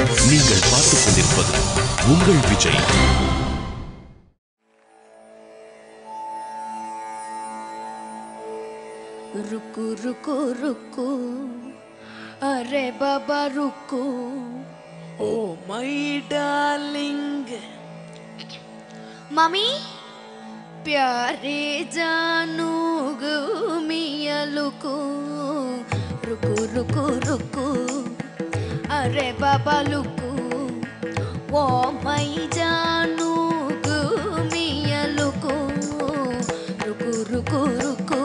நீங்கள் பார்த்துக் கொண்டிருப்பது உங்கள் விஜய். रुकु रुकु रुकु अरे बाबा रुकु ओ माय डार्लिंग मम्मी प्यारे जानू मिया लुकु रुकु रुकु रुकु अरे बाबा लुकु ओ माय जानू मिया लुकु रुकु रुकु रुकु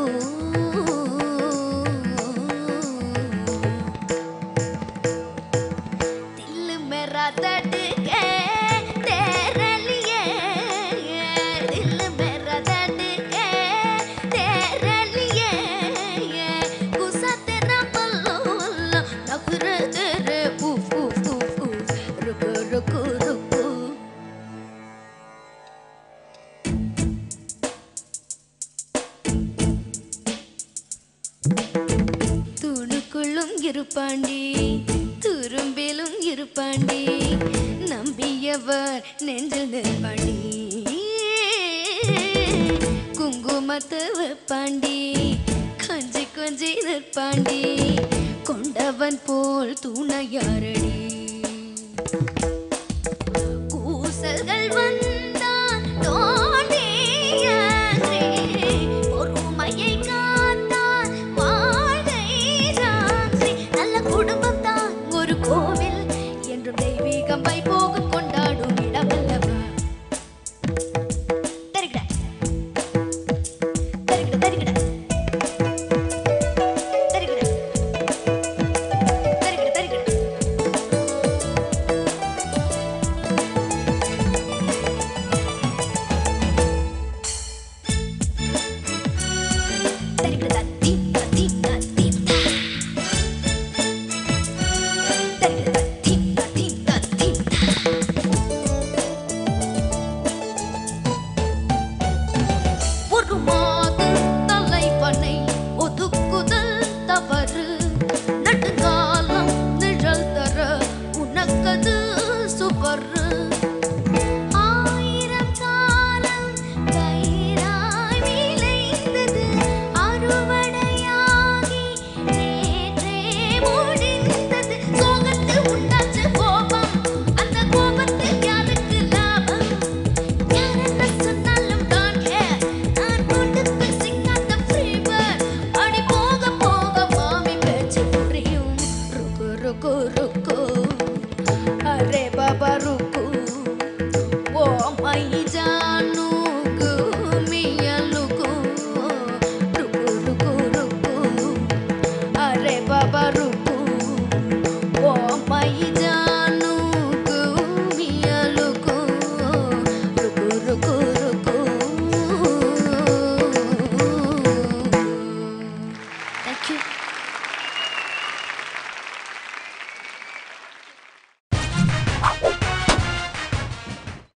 இருப்பாண்டி துரும்பிலும் இருப்பாண்டி நம்பியவர் நெஞ்சில் நிற்பாண்டி குங்குமத்து வைப்பாண்டி கொஞ்சி கொஞ்சி நிற்பாண்டி கொண்டவன் போல் துணையாரடி